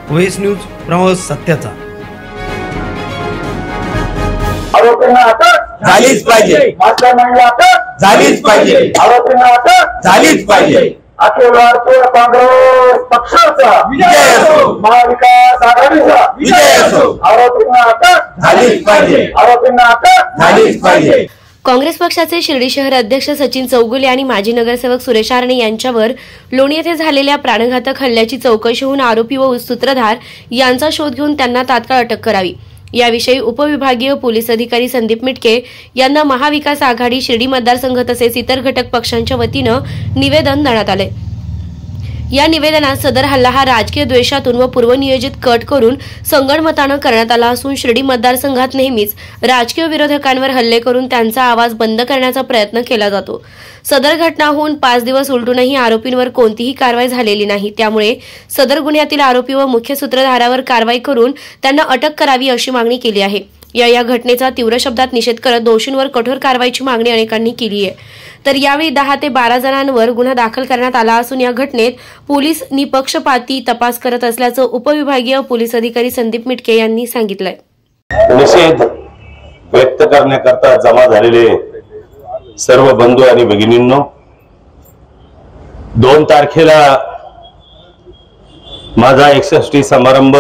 OS news प्रवास सत्याचा। आरोपींना अटक झालीच पाहिजे, मास्टरमाइंडला अटक झालीच पाहिजे, आरोपींना अटक झालीच पाहिजे। अखिल भारतीय काँग्रेस पक्षाचा विजय असो, महाविकास आघाडीचा विजय असो। आरोपींना अटक झालीच पाहिजे, आरोपींना अटक झालीच पाहिजे। काँग्रेस पक्षाचे शिर्डी शहर अध्यक्ष सचिन चौगुले आणि माजी नगरसेवक सुरेश आरणे यांच्यावर लोणी येथे झालेल्या प्राणघातक हल्ल्याची चौकशी होऊन आरोपी व सूत्रधार यांचा शोध घेऊन त्यांना तात्काळ अटक करावी, याविषयी उपविभागीय पोलीस अधिकारी संदीप मिटके यांना महाविकास आघाडी शिर्डी मतदारसंघ तसेच इतर घटक पक्षांच्या वतीनं निवेदन देण्यात आले। या निवेदनात सदर हल्ला हा राजकीय द्वेषातून व पूर्वनियोजित कट करून संगणमतानं करण्यात आला असून शिर्डी मतदारसंघात नेहमीच राजकीय विरोधकांवर हल्ले करून त्यांचा आवाज बंद करण्याचा प्रयत्न केला जातो। सदर घटना होऊन 5 दिवस उलटूनही आरोपींवर कोणतीही कारवाई झालेली नाही, त्यामुळे सदर गुन्ह्यातील आरोपी व मुख्य सूत्रधारावर कारवाई करून त्यांना अटक करावी अशी मागणी केली आहे। या घटनेचा तीव्र शब्दात निषेध करत दोषींवर कठोर कारवाईची मागणी अनेकांनी केली आहे। तर यावेळी 10 ते 12 जणांवर गुन्हा दाखल करण्यात आला असून या घटनेत पोलीस निपक्षपाती तपास करत असल्याचं उपविभागीय पोलीस अधिकारी संदीप मिटके यांनी सांगितलंय। निषेध व्यक्त करण्याकरता जमा झालेले सर्व बंधू आणि भगिनींनो, 2 तारखेला माझा 61 समारंभ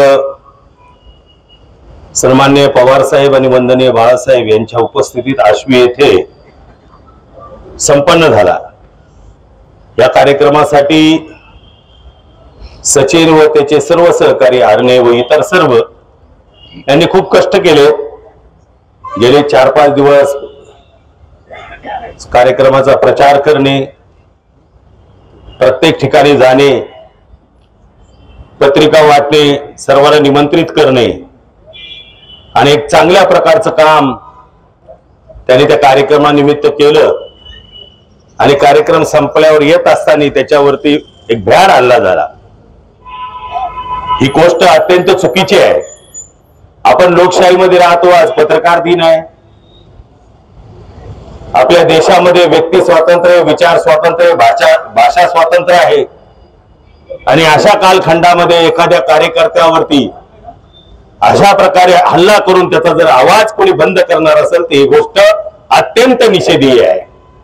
सन्माननीय पवार साहेब आणि वंदनीय बाळासाहेब यांच्या उपस्थितीत आश्वी येथे संपन्न झाला। या कार्यक्रमासाठी सचिन व त्याचे सर्व सहकारी आरणे व इतर सर्व यांनी खूप कष्ट केले। गेले 4-5 दिवस कार्यक्रमाचा प्रचार करणे, प्रत्येक ठिकाणी जाणे, पत्रिका वाटणे, सर्वांना निमंत्रित करणे आणि एक चांगल्या प्रकारचं काम त्यांनी त्या कार्यक्रमानिमित्त केलं। आणि कार्यक्रम संपल्यावर येत असताना त्याच्यावरती एक भ्याड हल्ला झाला। ही गोष्ट अत्यंत चुकीची आहे। आपण लोकशाहीमध्ये राहतो, आज पत्रकार दिन आहे। आपल्या देशामध्ये व्यक्ती स्वातंत्र्य, विचार स्वातंत्र्य, भाषा स्वातंत्र्य आहे आणि अशा कालखंडामध्ये एखाद्या कार्यकर्त्यावरती अशा प्रकारे हल्ला करून त्याचा जर आवाज कोणी बंद करणार असेल तर ही गोष्ट अत्यंत निषेधीय आहे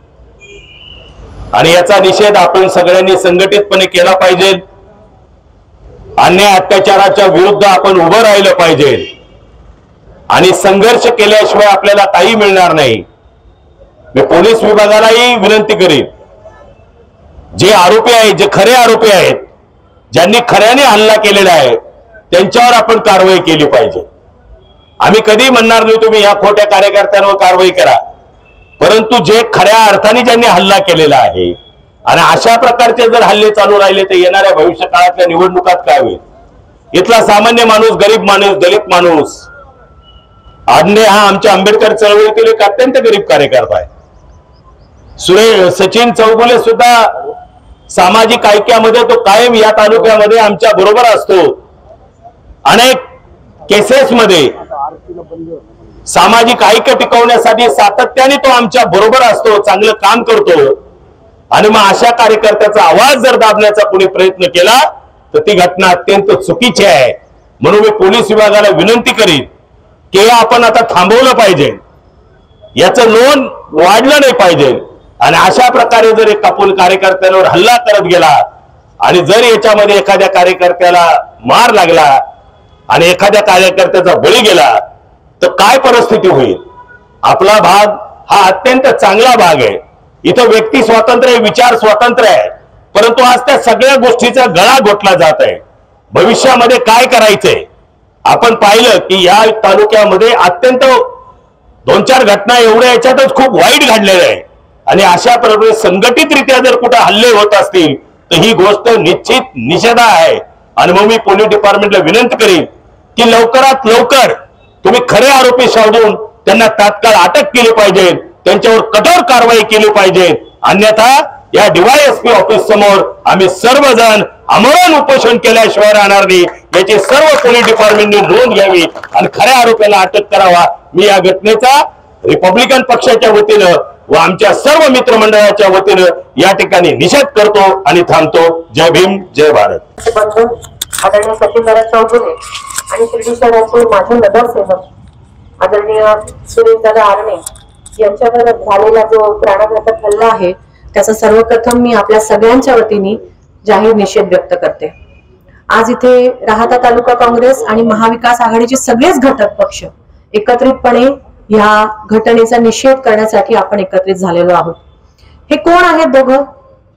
आणि याचा निषेध आपण सगळ्यांनी संघटितपणे केला पाहिजे। अन्याय अत्याचाराच्या विरुद्ध आपण उभं राहिलं पाहिजे आणि संघर्ष केल्याशिवाय आपल्याला काही मिळणार नाही। मी पोलीस विभागालाही विनंती करीन, जे आरोपी आहेत, जे खरे आरोपी आहेत, ज्यांनी खऱ्याने हल्ला केलेला आहे त्यांच्यावर आपण कारवाई केली पाहिजे। आम्ही कधी म्हणणार नाही तुम्ही या खोट्या कार्यकर्त्यांवर कारवाई करा, परंतु जे खऱ्या अर्थाने ज्यांनी हल्ला केलेला आहे आणि अशा प्रकारचे जर हल्ले चालू राहिले तर येणाऱ्या भविष्य काळातल्या निवडणुकात काय होईल? इथला सामान्य माणूस, गरीब माणूस, दलित माणूस, आडणे हा आमच्या आंबेडकर चळवळीतील एक अत्यंत गरीब कार्यकर्ता आहे। सचिन चौगुले सुद्धा सामाजिक ऐक्यामध्ये तो कायम या तालुक्यामध्ये आमच्या बरोबर असतो। अनेक केसेस मध्ये सामाजिक ऐक्य टिकवण्यासाठी सातत्याने तो आमच्या बरोबर असतो, चांगलं काम करतो आणि मग अशा कार्यकर्त्याचा आवाज जर दाबण्याचा कोणी प्रयत्न केला तर ती घटना अत्यंत चुकीची आहे। म्हणून मी पोलीस विभागाला विनंती करीन की आपण आता थांबवलं पाहिजे, याचं नोंद वाढलं नाही पाहिजे आणि अशा प्रकारे जर एक आपण कार्यकर्त्यांवर हल्ला करत गेला आणि जर याच्यामध्ये एखाद्या कार्यकर्त्याला मार लागला आणि एखाद्या कार्यकर्त्याचा बळी गेला तर काय परिस्थिती होईल? आपला भाग हा अत्यंत चांगला भाग आहे। इथं व्यक्ती स्वातंत्र्य, विचार स्वातंत्र्य आहे, परंतु आज त्या सगळ्या गोष्टीचा गळा घोटला जात आहे। भविष्यामध्ये काय करायचंय आपण पाहिलं की या तालुक्यामध्ये अत्यंत 2-4 घटना एवढ्या याच्यातच खूप वाईट घडलेल्या आहे आणि अशा प्रकारे संघटितरित्या जर कुठे हल्ले होत असतील तर ही गोष्ट निश्चित निषेधा आहे। आणि मग मी पोलीस डिपार्टमेंटला विनंती करीन की लवकरात लवकर तुम्ही खरे आरोपी शोधून त्यांना तात्काळ अटक केली पाहिजे, त्यांच्यावर कठोर कारवाई केली पाहिजे, अन्यथा या DYSP ऑफिस समोर आम्ही सर्वजण आमरण उपोषण केल्याशिवाय राहणार नाही। याची सर्व पोलीस डिपार्टमेंटने नोंद घ्यावी आणि खऱ्या आरोपीला अटक करावा। मी या घटनेचा रिपब्लिकन पक्षाच्या वतीनं व आमच्या सर्व मित्रमंडळाच्या वतीनं या ठिकाणी निषेध करतो आणि थांबतो। जय भीम, जय भारत। आदरणीय सचिनदादा चौगुले आणि शिर्डी शहराचे माजी नगरसेवक आदरणीय सुरेशदादा आरणे यांच्यावर झालेला जो प्राणघातक हल्ला आहे त्याचा सर्वप्रथम मी आपल्या सगळ्यांच्या वतीने जाहीर निषेध व्यक्त करते। आज इथे राहाता तालुका काँग्रेस आणि महाविकास आघाडीचे सगळेच घटक पक्ष एकत्रितपणे या घटनेचा निषेध करण्यासाठी आपण एकत्रित झालेलो आहोत। हे कोण आहेत दोघं?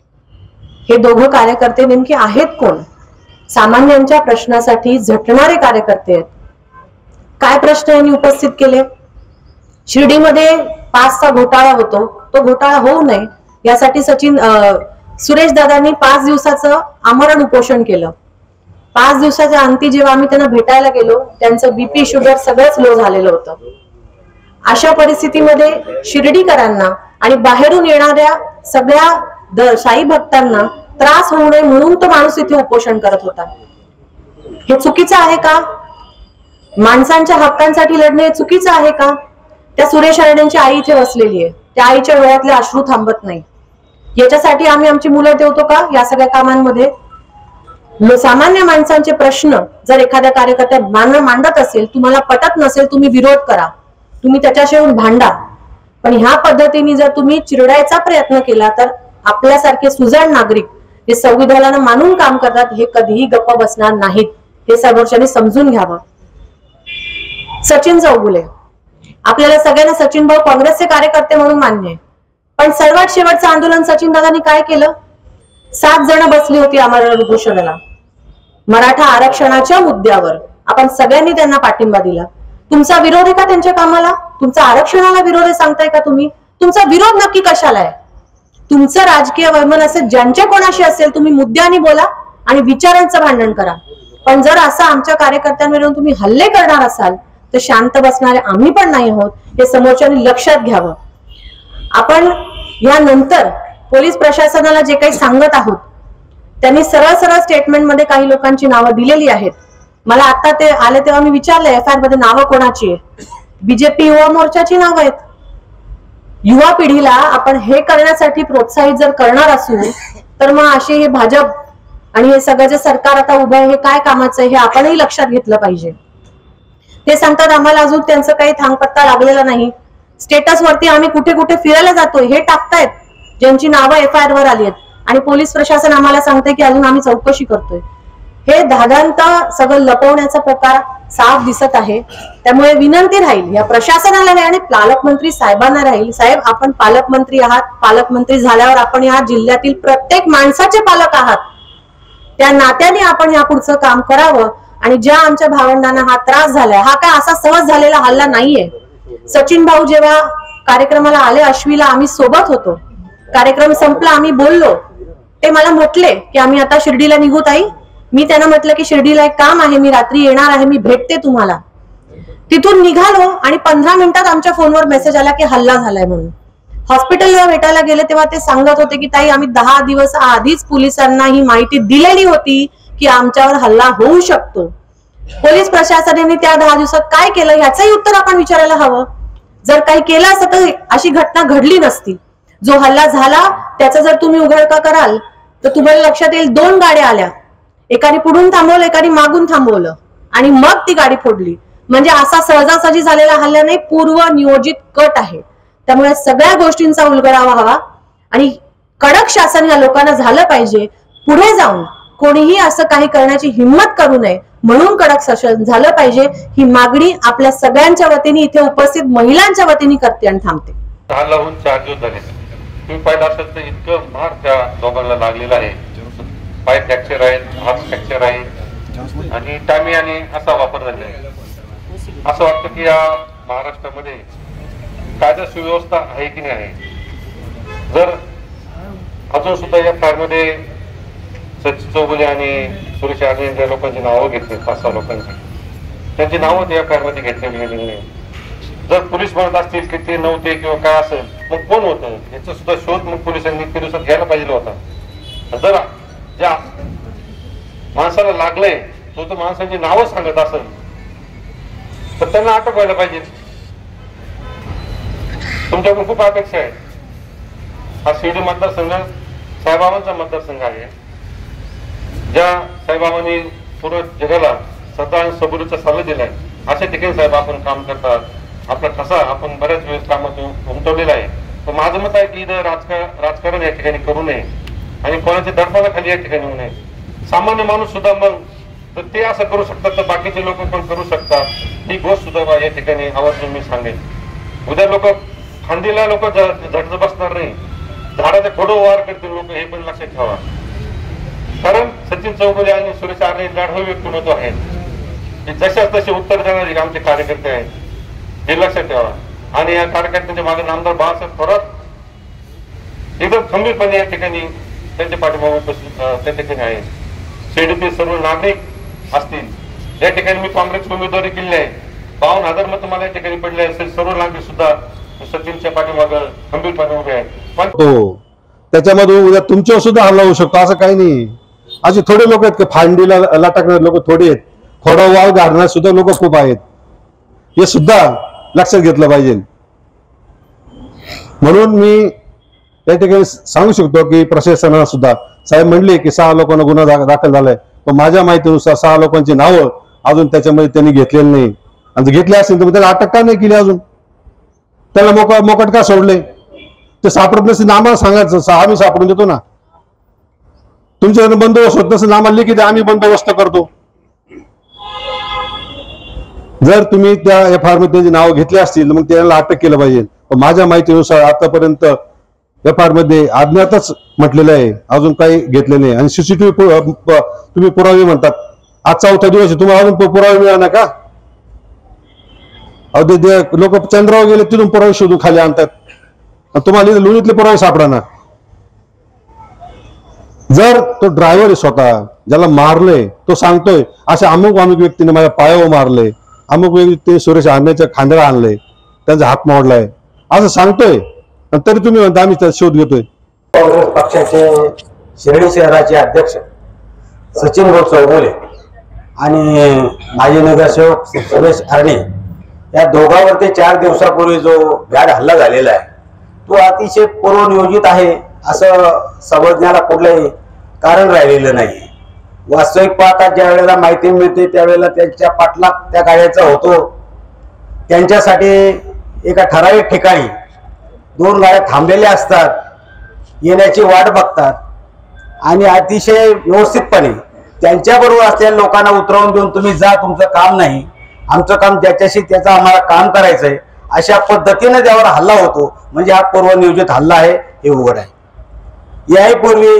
हे दोघं कार्यकर्ते नेमके आहेत कोण? सामान्यांच्या प्रश्नासाठी झटणारे कार्यकर्ते आहेत। काय प्रश्न यांनी उपस्थित केले? शिर्डीमध्ये पासचा घोटाळा होतो, तो घोटाळा होऊ नये यासाठी सुरेश दादांनी 5 दिवसाचं आमरण उपोषण केलं। 5 दिवसाच्या अंती जेव्हा आम्ही त्यांना भेटायला गेलो त्यांचं बीपी शुगर सगळंच लो झालेलं होतं। अशा परिस्थितीमध्ये शिर्डीकरांना आणि बाहेरून येणाऱ्या सगळ्या साई भक्तांना त्रास होऊ नये म्हणून तो माणूस इथे उपोषण करत होता। हे चुकीचं आहे का? माणसांच्या हक्कांसाठी लढणे हे चुकीचं आहे का? त्या सुरेश आरण्यांची आई इथे बसलेली आहे, त्या आईच्या डोळ्यातले अश्रू थांबत नाही। याच्यासाठी आम्ही आमची मुलं ठेवतो का या सगळ्या कामांमध्ये? सामान्य माणसांचे प्रश्न जर एखाद्या कार्यकर्त्या मांडत असेल, तुम्हाला पटत नसेल तुम्ही विरोध करा, तुम्ही त्याच्याशिवाय भांडा, पण ह्या पद्धतीने जर तुम्ही चिरडायचा प्रयत्न केला तर आपल्यासारखे सुजाण नागरिक जे संविधानाला मानून काम करतात हे कधीही गप्प बसणार नाहीत, हे समोरच्याने समजून घ्यावं। सचिन चौगुले, आपल्याला सगळ्यांना सचिन भाऊ काँग्रेसचे कार्यकर्ते म्हणून मान्य आहे, पण सर्वात शेवटचं आंदोलन सचिन दादांनी काय केलं? 7 जण बसली होती आमरण उपोषणाला मराठा आरक्षणाच्या मुद्द्यावर। आपण सगळ्यांनी त्यांना पाठिंबा दिला। तुमचा विरोध आहे का त्यांच्या कामाला? तुमचा आरक्षणाला विरोध आहे सांगताय का तुम्ही? तुमचा विरोध नक्की कशाला आहे? तुमचं राजकीय वैमन असेल, ज्यांच्या कोणाशी असेल तुम्ही मुद्द्याने बोला आणि विचारांचं भांडण करा, पण जर असं आमच्या कार्यकर्त्यांवरून तुम्ही हल्ले करणार असाल तर शांत बसणारे आम्ही पण नाही आहोत, हे समोरच्यांनी लक्षात घ्यावं। आपण यानंतर पोलीस प्रशासनाला जे काही सांगत आहोत त्यांनी सरळ सरळ स्टेटमेंटमध्ये काही लोकांची नावं दिलेली आहेत। मला आता ते आले तेव्हा मी विचारलं एफआयआर मध्ये नावं कोणाची आहे? बीजेपी युवा मोर्चाची नावं आहेत। युवा पिढीला आपण हे करण्यासाठी प्रोत्साहित जर करणार असू तर मग असे हे भाजप आणि हे सगळं जे सरकार आता उभं आहे हे काय कामाचं आहे हे आपणही लक्षात घेतलं पाहिजे। ते सांगतात आम्हाला अजून त्यांचं काही थांगपत्ता लागलेला नाही, स्टेटस वरती आम्ही कुठे कुठे फिरायला जातोय हे टाकतायत ज्यांची नावं एफआयआर वर आली आहेत, आणि पोलीस प्रशासन आम्हाला सांगते की अजून आम्ही चौकशी करतोय। हे धागांता सगळं लपवण्याचा प्रकार साफ दिसत आहे। त्यामुळे विनंती राहील या प्रशासनाला आणि पालकमंत्री साहेबांना राहील, साहेब आपण पालकमंत्री आहात, पालकमंत्री झाल्यावर आपण या जिल्ह्यातील प्रत्येक माणसाचे पालक आहात, त्या नात्याने आपण या पुढचं काम करावं। आणि ज्या आमच्या भावंडांना हा त्रास झालाय हा काय असा सहज झालेला हल्ला नाहीये। सचिन भाऊ जेव्हा कार्यक्रमाला आले आश्वीला आम्ही सोबत होतो, कार्यक्रम संपला आम्ही बोललो, ते मला म्हटले की आम्ही आता शिर्डीला निघू ताई। मी त्यांना म्हटलं की शिर्डीला एक काम आहे, मी रात्री येणार आहे, मी भेटते तुम्हाला। तिथून निघालो आणि 15 मिनिटात आमच्या फोनवर मेसेज आला की हल्ला झालाय म्हणून। हॉस्पिटलला भेटायला गेले तेव्हा ते सांगत होते की ताई आम्ही 10 दिवस आधीच पोलिसांना ही माहिती दिलेली होती की आमच्यावर हल्ला होऊ शकतो। पोलीस प्रशासनाने त्या 10 दिवसात काय केलं ह्याचंही उत्तर आपण विचारायला हवं। जर काही केलं असतं तर अशी घटना घडली नसती। जो हल्ला झाला त्याचा जर तुम्ही उघडका कराल तर तुम्हाला लक्षात येईल 2 गाड्या आल्या, एकाने पुढून थांबवलं एकाने मागून थांबवलं आणि मग ती गाडी फोडली। म्हणजे असा सहजासहजी झालेला हल्ला नाही, पूर्व नियोजित कट आहे। त्यामुळे सगळ्या गोष्टींचा उलगडावा हवा आणि कडक शासन या लोकांना झालं पाहिजे। पुढे जाऊन कोणीही असं काही करण्याची हिंमत करू नये म्हणून कडक शासन झालं पाहिजे, ही मागणी आपल्या सगळ्यांच्या वतीने इथे उपस्थित महिलांच्या वतीने करते आणि थांबते। 10 लावून 4 दिवस झाले। तुम्ही पाहिलं असेल तर इतकं मार त्या दोघांना लागलेला आहे, पाय फ्रॅक्चर आहेत, हात फ्रॅक्चर आहे आणि टामियाने असा वापर झालेला आहे। असं वाटतं की या महाराष्ट्रामध्ये कायदा सुव्यवस्था आहे की नाही आहे। जर अजून सुद्धा या फायरमध्ये सचिन चौगुले आणि सुरेश आरणे या लोकांची नावं घेतली, 5-6 लोकांची, त्यांची नावं त्या फायरमध्ये घेतलेली गेलेली नाही। जर पोलीस म्हणत असतील की ते नव्हते किंवा काय असेल मग कोण होतं याचा सुद्धा शोध मग पोलिसांनी ते दिवसात घ्यायला पाहिजे होता। जर ज्या माणसाला लागलंय तो माणसांची नावं सांगत असेल तर त्यांना अटक व्हायला पाहिजे। तुमच्याकडून खूप अपेक्षा आहे। हा शिर्डी मतदारसंघ साईबाबांचा मतदारसंघ आहे। ज्या साईबाबांनी पूर्ण जगाला सदा आणि सबुरीचा सल्ला दिलाय. अशा ठिकाणी साहेब आपण काम करतात. आपला ठसा आपण बऱ्याच वेळेस कामात उमटवलेला आहे. पण माझं मत आहे की इथं राजकारण या ठिकाणी करू नये आणि कोणाच्या दडपणाखाली या ठिकाणी होऊ नये. सामान्य माणूस सुद्धा मग तर ते असं करू शकतात तर बाकीचे लोक पण करू शकतात. ही गोष्ट सुद्धा या ठिकाणी आवर्जून मी सांगेन. उद्या लोक फांदीला लोक झटत बसणार नाही, झाडाचे खोडो वार करतील लोक, हे पण लक्षात ठेवा. कारण सचिन चौगुले आणि सुरेश आर्णे लढाऊ व्यक्तिमत्व आहेत. जशाच तसे उत्तर देणारे आमचे कार्यकर्ते आहेत, हे लक्षात ठेवा. आणि या कार्यकर्त्यांच्या मागे नामदार बाळासाहेब थोरात एकदम खंबीरपणे या ठिकाणी त्यांच्या पाठीमागे उपस्थित त्या ठिकाणी आहे. शेडीतील सर्व नागरिक असतील, या ठिकाणी मी काँग्रेस उमेदवारी केली आहे. 52,000 मत मला या ठिकाणी पडले असेल. सर्व नागरिक सुद्धा सचिनच्या पाठीमागे खंबीरपणे उभे आहेत. पण त्याच्यामध्ये उद्या तुमच्यावर सुद्धा हल्ला होऊ शकतो, असं काही नाही. असे थोडे लोक आहेत की फांडीला लटकणारे लोक थोडे आहेत, थोडा वाव घालणारे सुद्धा लोक खूप आहेत. हे सुद्धा लक्षात घेतलं पाहिजे. म्हणून मी या ठिकाणी सांगू शकतो की प्रशासनाला सुद्धा साहेब म्हणले की 6 लोकांना गुन्हा दाखल झालाय, पण माझ्या माहितीनुसार 6 लोकांची नावं अजून त्याच्यामध्ये त्यांनी घेतलेली नाही. आणि घेतले असेल तर त्याला अटक का नाही केली अजून? त्याला मोकट का सोडले? ते सापडत नसेल आम्हाला सांगायचं, आम्ही सापडून देतो ना. तुमच्याकडे बंदोबस्त होत नसेल आम्हाला लिखित आम्ही बंदोबस्त करतो. जर तुम्ही त्या FIR मध्ये त्यांची नावं घेतली असतील मग त्याला अटक केलं पाहिजे. पण माझ्या माहितीनुसार आतापर्यंत FIR मध्ये अज्ञातच म्हटलेलं आहे, अजून काही घेतले नाही. आणि CCTV तुम्ही पुरावे म्हणतात, आज 4था दिवस आहे, तुम्हाला अजून पुरावे मिळाला का? लोक चंद्रावर गेले तिथून पुरावे शोधून खाली आणतात, तुम्हाला लोणीतले पुरावे सापडणार. जर तो ड्रायव्हर आहे स्वतः ज्याला मारले तो सांगतोय अशा अमुक व्यक्तीने माझ्या पायावर मारले, अमुक व्यक्ती सुरेश आर्णेच्या खांद्याला आणले, त्यांचा हात मोडलाय असं सांगतोय, तरी तुम्ही म्हणता आम्ही त्याचा शोध घेतोय. काँग्रेस पक्षाचे शिर्डी शहराचे अध्यक्ष सचिन चौगुले आणि माजी नगरसेवक सुरेश आर्णे या दोघांवरती 4 दिवसापूर्वी जो भ्याड हल्ला झालेला आहे तो अतिशय पूर्वनियोजित आहे असं समजण्याला कुठलंही कारण राहिलेलं नाही. वास्तविक पाहता ज्या वेळेला माहिती मिळते त्यावेळेला त्यांच्या पाठलाग त्या गाड्याचा होतो. त्यांच्यासाठी एका ठराविक ठिकाणी 2 गाड्या थांबलेल्या असतात, येण्याची वाट बघतात आणि अतिशय व्यवस्थितपणे त्यांच्याबरोबर असलेल्या लोकांना उतरवून देऊन तुम्ही जा, तुमचं काम नाही, आमचं काम ज्याच्याशी त्याचं आम्हाला काम करायचंय, अशा पद्धतीने त्यावर हल्ला होतो. म्हणजे हा पूर्वनियोजित हल्ला आहे हे उघड आहे. याहीपूर्वी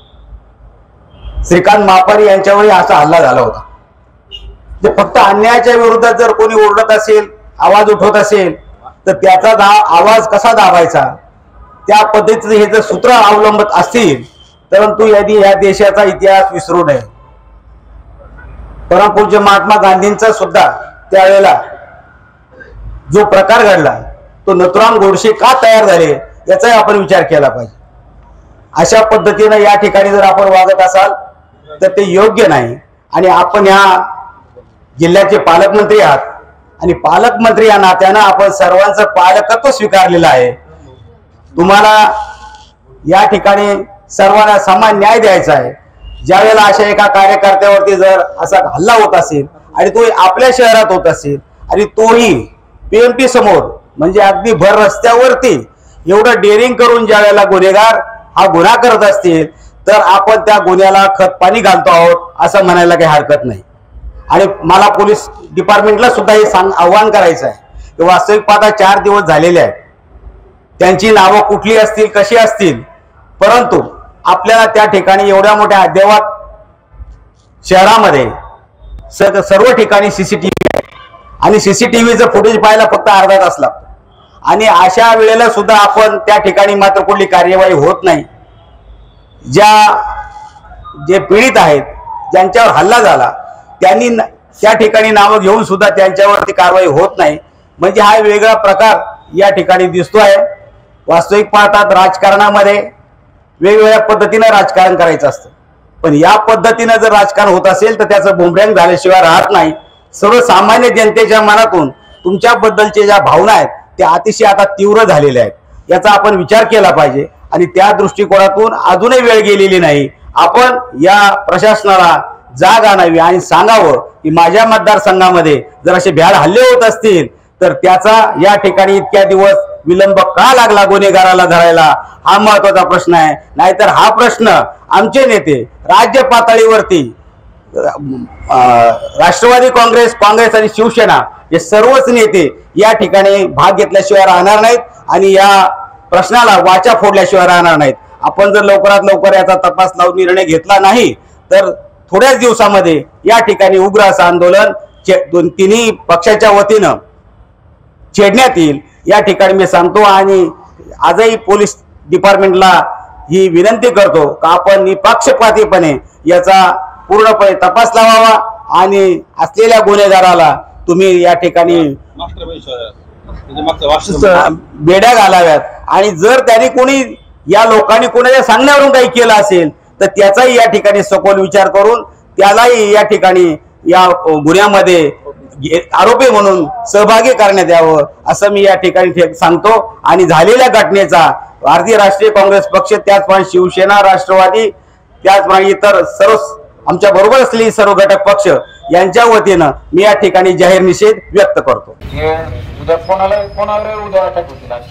श्रीकांत मापारी यांच्यावरही असा हल्ला झाला होता. जे फक्त अन्यायाच्या विरोधात जर कोणी ओरडत असेल, आवाज उठवत असेल तर त्याचा आवाज कसा दाबायचा त्या पद्धतीचे हे जर सूत्र अवलंबत असतील, परंतु यदि या देशाचा इतिहास विसरू नये. परमपूज्य महात्मा गांधींचा सुद्धा त्यावेळेला जो प्रकार घडला तो नथुराम गोडसे का तयार झाले याचाही आपण विचार केला पाहिजे. अशा पद्धतीने या ठिकाणी जर आपण वागत असाल तर ते योग्य नाही. आणि आपण या जिल्ह्याचे पालकमंत्री आहात आणि पालकमंत्री या नात्यानं आपण सर्वांचं पालकत्व स्वीकारलेलं आहे. तुम्हाला या ठिकाणी सर्वांना समान न्याय द्यायचा आहे. ज्यावेळेला अशा एका कार्यकर्त्यावरती जर असा हल्ला होत असेल आणि तो आपल्या शहरात होत असेल आणि तोही PMT समोर म्हणजे अगदी भर रस्त्यावरती एवढं डेअरिंग करून ज्यावेळेला गुन्हेगार हा गुन्हा करत असतील तर आपण त्या गुन्ह्याला खत पाणी घालतो आहोत असं म्हणायला काही हरकत नाही. आणि मला पोलीस डिपार्टमेंटला सुद्धा हे आव्हान करायचं आहे की वास्तविक पाहता 4 दिवस झालेले आहेत, त्यांची नावं कुठली असतील कशी असतील, परंतु आपल्याला त्या ठिकाणी एवढ्या मोठ्या अद्ययावत शहरामध्ये सर्व ठिकाणी CCTV आहे आणि CCTVचं फुटेज पाहायला फक्त अर्धा तास लागतो. आणि अशा वेळेला सुद्धा आपण त्या ठिकाणी मात्र कुठली कार्यवाही होत नाही. जे पीडित आहेत ज्यांच्यावर हल्ला झाला त्यांनी त्या ठिकाणी नावं घेऊन सुद्धा त्यांच्यावरती कारवाई होत नाही. म्हणजे हा वेगळा प्रकार या ठिकाणी दिसतो आहे. वास्तविक पाहतात राजकारणामध्ये वेगवेगळ्या पद्धतीने राजकारण करायचं असतं, पण या पद्धतीने जर राजकारण होत असेल तर त्याचं बुमरॅंग झाल्याशिवाय राहत नाही. सर्वसामान्य जनतेच्या मनातून तुमच्याबद्दलच्या ज्या भावना आहेत त्या अतिशय आता तीव्र झालेल्या आहेत. याचा आपण विचार केला पाहिजे आणि त्या दृष्टिकोनातून अजूनही वेळ गेलेली नाही. आपण या प्रशासनाला जाग आणावी आणि सांगावं की माझ्या मतदारसंघामध्ये जर असे भ्याड हल्ले होत असतील तर त्याचा या ठिकाणी इतक्या दिवस विलंब का लागला गुन्हेगाराला धरायला, हा महत्वाचा प्रश्न आहे. नाहीतर हा प्रश्न आमचे नेते राज्य पातळीवरती राष्ट्रवादी काँग्रेस आणि शिवसेना हे सर्वच नेते या ठिकाणी भाग घेतल्याशिवाय राहणार नाहीत आणि या प्रश्नाला वाचा फोडल्याशिवाय राहणार नाहीत. आपण जर लवकरात लवकर याचा तपास लावून निर्णय घेतला नाही तर थोड्याच दिवसामध्ये या ठिकाणी उग्र असं आंदोलन तिन्ही पक्षाच्या वतीनं छेडण्यात येईल या ठिकाणी मी सांगतो. आणि आजही पोलीस डिपार्टमेंटला ही विनंती करतो की आपण निपक्षपातीपणे याचा पूर्णपणे तपास लावावा आणि असलेल्या गुन्हेगाराला तुम्ही या ठिकाणी बेड्या घालाव्यात. आणि जर त्यांनी कोणी या लोकांनी कोणाच्या सांगण्यावरून काही केलं असेल तर त्याचाही या ठिकाणी सखोल विचार करून त्यालाही या ठिकाणी या गुन्ह्यामध्ये आरोपी म्हणून सहभागी करण्यात यावं असं मी या ठिकाणी सांगतो. आणि झालेल्या घटनेचा भारतीय राष्ट्रीय काँग्रेस पक्ष, त्याचप्रमाणे शिवसेना, राष्ट्रवादी, त्याचप्रमाणे इतर सर्व आमच्या बरोबर असलेली सर्व घटक पक्ष यांच्या वतीनं मी या ठिकाणी जाहीर निषेध व्यक्त करतो. उद्या कोणाला उद्या अटक होतील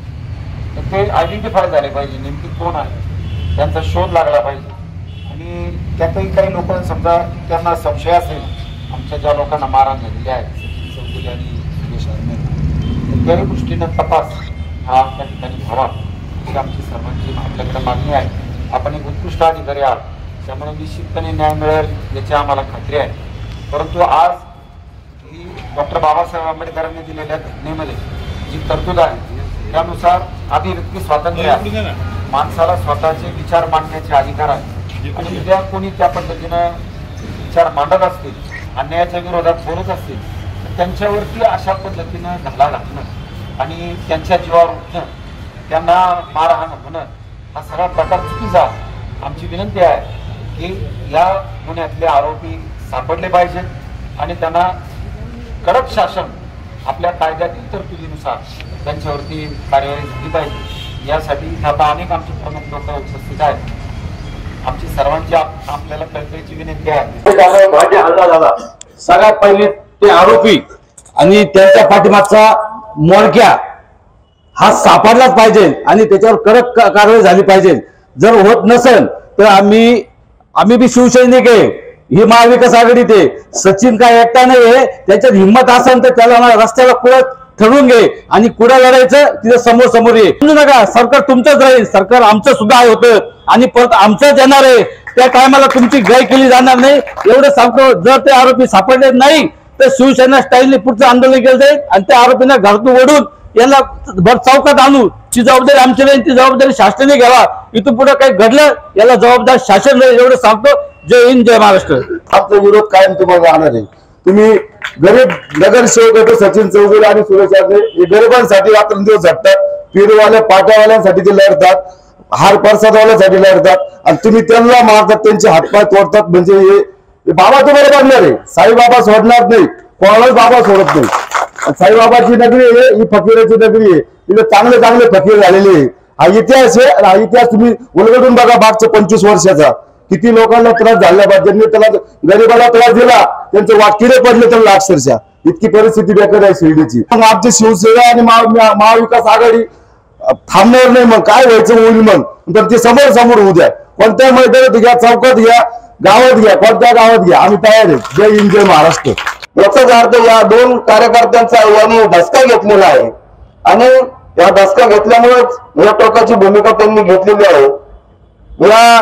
ते आयडेंटिफाय झाले पाहिजे, नेमकी कोण आहे त्यांचा शोध लागला पाहिजे. आणि त्यातही काही लोक समजा त्यांना संशय असेल, आमच्या ज्या लोकांना मारहाण झालेली आहे चौगुले आणि सुरेश हरणे, त्याही दृष्टीनं तपास हा त्या ठिकाणी व्हावा ही आमची सर्वांची आपल्याकडे मागणी आहे. आपण एक उत्कृष्ट अधिकारी आहात, त्यामुळे निश्चितपणे न्याय मिळेल याची आम्हाला खात्री आहे. परंतु आज ही डॉक्टर बाबासाहेब आंबेडकरांनी दिलेल्या घटनेमध्ये जी तरतूद आहे त्यानुसार अभिव्यक्ती स्वातंत्र्य आहे, माणसाला स्वतःचे विचार मांडण्याचे अधिकार आहे. आणि उद्या कोणी त्या पद्धतीनं विचार मांडत असतील, अन्यायाच्या विरोधात बोलत असतील तर त्यांच्यावरती अशा पद्धतीनं घाला घालणं आणि त्यांच्या जीवावर उठणं, त्यांना मारहाण होणं हा सगळा प्रकार चुकीचा. आमची विनंती आहे की या गुन्ह्यातले आरोपी सापडले पाहिजेत आणि त्यांना कडक शासन आपल्या कायद्यातील तरतुदीनुसार त्यांच्यावरती कार्यवाही झाली पाहिजे. यासाठी आता अनेक आमचे प्रमुख लोक उपस्थित आहेत. आमची सर्वांची आपल्याला कळकळीची विनंती आहे. हल्ला झाला सगळ्यात पहिले ते आरोपी आणि त्यांच्या पाठीमागचा मोडक्या हा सापडलाच पाहिजे आणि त्याच्यावर कडक कारवाई झाली पाहिजे. जर होत नसेल तर आम्ही बी शिवसैनिक आहे, ही महाविकास आघाडी ते सचिन काय एकटा नाही आहे, त्याच्यात हिंमत असेल तर त्याला रस्त्याला कुठं ठरवून घे आणि कुठं लढायचं तिथे समोर समोर ये. समजू नका सरकार तुमचंच राहील, सरकार आमचं सुद्धा होतं आणि परत आमचंच येणार आहे. त्या टायमाला तुमची गय केली जाणार नाही एवढं सांगतो. जर ते आरोपी सापडले नाही तर शिवसेना स्टाईलने पुढचं आंदोलन केलं जाईल आणि त्या आरोपींना घरातून ओढून याला भर चौकात आणू. ती जबाबदारी आमची नाही, ती जबाबदारी शासनाने घ्यावा. इथून पुढे काही घडलं याला जबाबदार शासन राहील एवढं सांगतो. जय हिंद, जय महाराष्ट्र. आपला विरोध कायम तुम्हाला राहणार आहे. तुम्ही गरीब नगरसेवक होते सचिन चौगुले आणि सुरेश हरणे, हे गरिबांसाठी रात्रंदिवस झटतात, पेरूवाल्या पाट्यावाल्यांसाठी ते लढतात, हार प्रसादवाल्यांसाठी लढतात आणि तुम्ही त्यांना मारतात, त्यांचे हातपाय तोडतात. म्हणजे हे बाबा तुम्हाला बनणार आहे. साईबाबा सोडणार नाही, कोणालाच बाबा सोडत नाही. साईबाबाची नगरी आहे ही, फकीराची नगरी आहे. तिथे चांगले चांगले फकीर झालेले आहे. हा इतिहास आहे. हा इतिहास तुम्ही उलगडून बघा. मागच्या 25 वर्षाचा किती लोकांना त्रास झाला पाहिजे, ज्यांनी त्याला गरीबाला त्रास दिला त्यांचे वाटकिरे पडले त्यांना अक्षरशः. इतकी परिस्थिती बेकार आहे शिर्डीची. आमची शिवसेना आणि महाविकास आघाडी थांबणार नाही. मग काय व्हायचं होईल मग, तर ते समोर समोर होऊ द्या. कोणत्या मैदानात घ्या, चौकात घ्या, गावात घ्या, कोणत्या गावात घ्या, आम्ही तयार आहे. जय हिंद, जय महाराष्ट्र. याचाच अर्थ या दोन कार्यकर्त्यांचा यांनी धसका घेतलेला आहे आणि या धसका घेतल्यामुळेच या टोकाची भूमिका त्यांनी घेतलेली आहे. या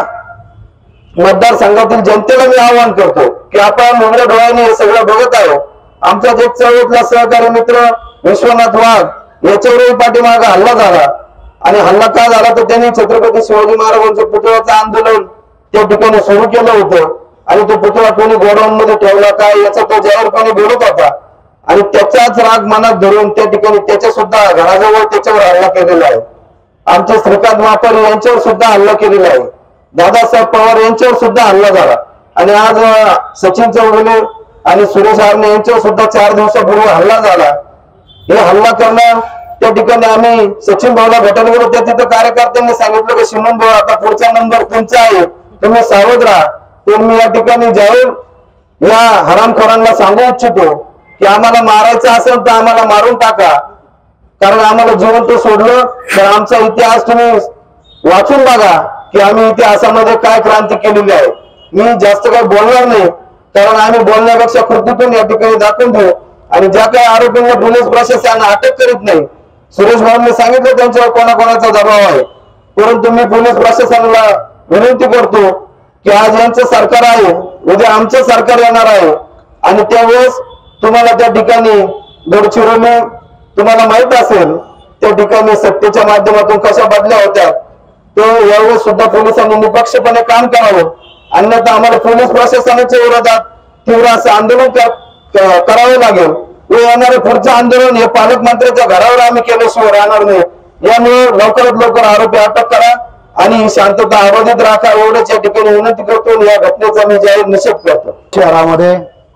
मतदारसंघातील जनतेला मी आवाहन करतो की आपण मुंगळ्या डोळ्याने हे सगळं बघत आहोत. आमचा एक चळवळीतला सहकारी मित्र विश्वनाथ वाघ याच्यावरही पाठीमागे हल्ला झाला आणि हल्ला का झाला तर त्यांनी छत्रपती शिवाजी महाराजांचं पुतळ्याचं आंदोलन त्या ठिकाणी सुरू केलं होतं आणि तो पुतळा कोणी गोडाऊन मध्ये ठेवला काय याचा तो जाहीरपणे बोलत होता आणि त्याचाच राग मनात धरून त्या ठिकाणी त्याच्या सुद्धा घराजवळ त्याच्यावर हल्ला केलेला आहे. आमच्या श्रीकांत मापर यांच्यावर सुद्धा हल्ला केलेला आहे. दादासाहेब पवार यांच्यावर सुद्धा हल्ला झाला आणि आज सचिन चौगुले आणि सुरेश हरणे यांच्यावर सुद्धा 4 दिवसापूर्वी हल्ला झाला. हे हल्ला करणं त्या ठिकाणी आम्ही सचिन भाऊला भेटायला गेलो, त्या तिथं कार्यकर्त्यांनी सांगितलं की शिमन भाऊ आता पुढचा नंबर तुमचा आहे, तुम्ही सावध राहा. तर मी या ठिकाणी जाहीर या हरामखोरांना सांगू इच्छितो की आम्हाला मारायचं असेल तर आम्हाला मारून टाका, कारण आम्हाला जिवंत सोडलं तर आमचा इतिहास तुम्ही वाचून बघा की आम्ही इतिहासामध्ये काय क्रांती केलेली आहे. मी जास्त काही बोलणार नाही, कारण आम्ही बोलण्यापेक्षा कृतीतून या ठिकाणी दाखवून देऊ. आणि ज्या काही आरोपींना पोलीस प्रशासन अटक करीत नाही, सुरेश भाऊंनी सांगितलं त्यांच्यावर कोणाकोणाचा दबाव आहे, परंतु मी पोलीस प्रशासनाला विनंती करतो की आज यांचं सरकार आहे, उद्या आमचं सरकार येणार आहे आणि त्यावेळेस तुम्हाला त्या ठिकाणी गडचिरोली तुम्हाला माहित असेल त्या ठिकाणी सत्तेच्या माध्यमातून कशा बदल्या होत्या, ते यावेळेस सुद्धा पोलिसांनी निपक्षपणे काम करावं, अन्यथा आम्हाला पोलीस प्रशासनाच्या विरोधात तीव्र असं आंदोलन करावं लागेल. व येणारे पुढचं आंदोलन हे पालकमंत्र्यांच्या घरावर आम्ही केल्याशिवाय राहणार नाही. यामुळे लवकरात लवकर आरोपी अटक करा आणि शांतता अबाधित राखा एवढंच या ठिकाणी विनंती करतो. या घटनेचा मी जाहीर निषेध करतो. शहरामध्ये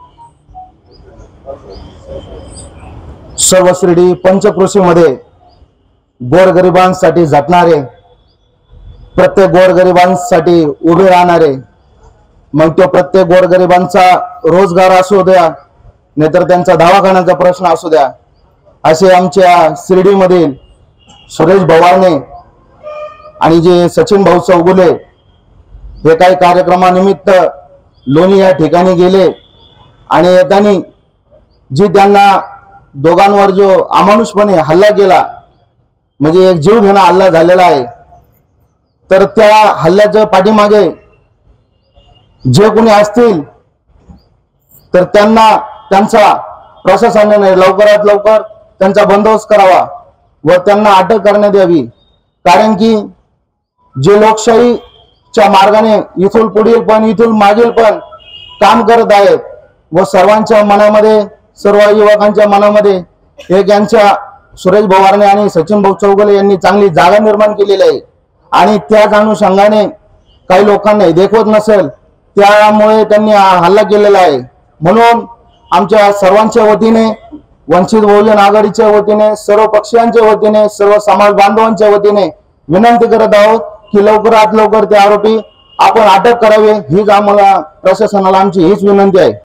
सर्व शिर्डी पंचक्रोशीमध्ये गोरगरिबांसाठी झटणारे, प्रत्येक गोरगरिबांसाठी उभे राहणारे, मग तो प्रत्येक गोरगरिबांचा रोजगार असू द्या नाहीतर त्यांचा दवाखान्याचा प्रश्न असू द्या, असे आमच्या शिर्डीमधील सुरेश भवारणे आणि जे सचिन भाऊ चौगुले हे काही कार्यक्रमानिमित्त लोणी या ठिकाणी गेले आणि येताना जी त्यांना दोघांवर जो अमानुषपणे हल्ला केला, म्हणजे एक जीवघेणा हल्ला झालेला आहे, तर त्या हल्ल्याच्या पाठीमागे जे कोणी असतील तर त्यांना त्यांचा प्रशासनाने लवकरात लवकर त्यांचा बंदोबस्त करावा व त्यांना अटक करण्यात यावी. कारण की जे लोकशाहीच्या मार्गाने इथून पुढील पण इथून मागील पण काम करत आहेत व सर्वांच्या मनामध्ये, सर्व युवकांच्या मनामध्ये एक यांच्या सुरेश भवारणे आणि सचिन भाऊ चौगुले यांनी चांगली जागा निर्माण केलेली आहे आणि त्याच अनुषंगाने काही लोकांना देखवत नसेल त्यामुळे त्यांनी हल्ला केलेला आहे. म्हणून आमच्या सर्वांच्या वतीने, वंचित बहुजन आघाडीच्या वतीने, सर्व पक्षांच्या वतीने, सर्व समाज बांधवांच्या वतीने विनंती करत आहोत की लवकरात लवकर ते आरोपी आपण अटक करावे. हीच आम्हाला प्रशासनाला आमची हीच विनंती आहे.